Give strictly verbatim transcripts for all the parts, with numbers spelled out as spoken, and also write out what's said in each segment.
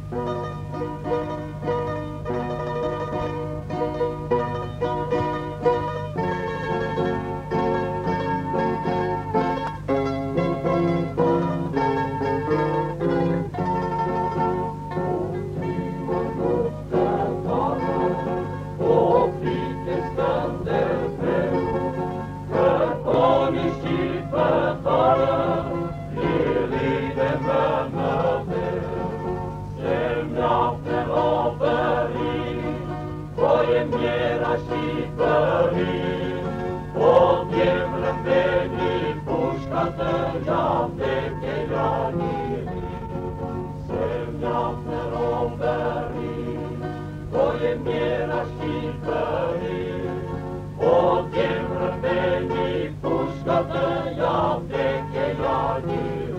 Era și părit, o chem rămbenii, pușca tăia veche ianirii. Se-mi-află roverii, era și părit, o chem rămbenii, pușca tăia veche ianirii.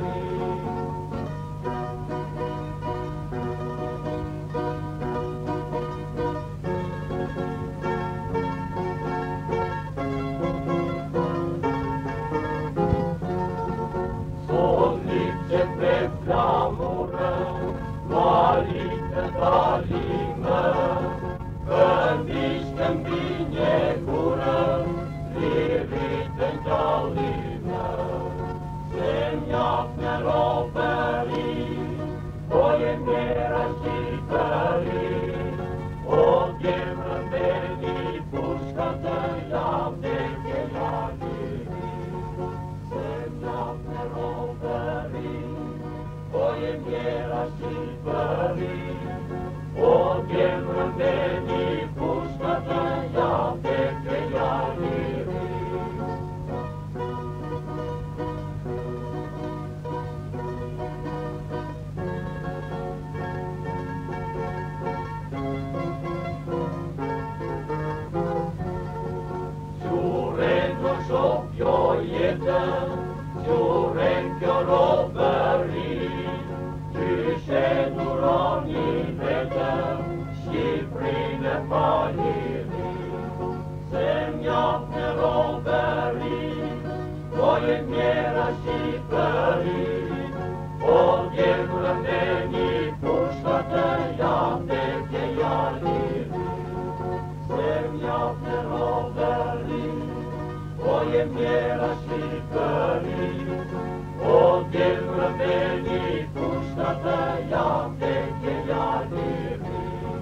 Talimă, că mișcă-mi bine gură, lirită-n talimă. Se-mi-află roverii, poemiera și pării, o chem rămbenii, pușca tăia veche ianirii. Se-mi-află roverii, poemiera și pării, o chem rămbenii, pușca tăia veche ianirii. Ciurenco și-o pioietă, ciurenco roverii, și duronii vedem și pline panirii. Se-mi-află roverii, poemiera și pării, o chem rămbenii, pușca tăia veche ianirii. Se-mi-află roverii, poemiera și pării, o chem rămbenii, pușca tăia veche ianirii.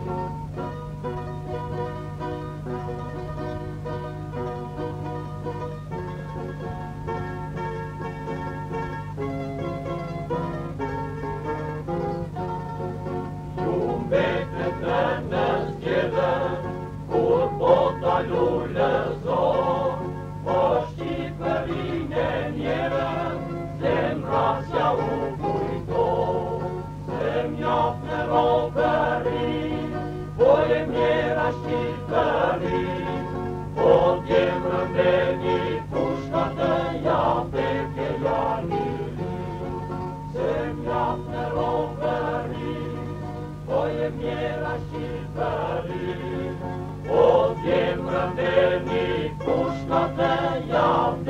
Iumbete tănăscheră, curbota lulăzor, moștii părinenieră, semrația upuitor. Se-mi-află roverii, poemiera și pării, o chem rămbenii, pușca tăia veche ianirii. Se-mi-află roverii, poemiera și pării, o chem rămbenii, pușca tăia